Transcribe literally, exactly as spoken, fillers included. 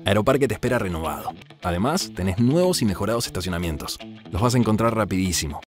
Aeroparque te espera renovado. Además, tenés nuevos y mejorados estacionamientos. Los vas a encontrar rapidísimo.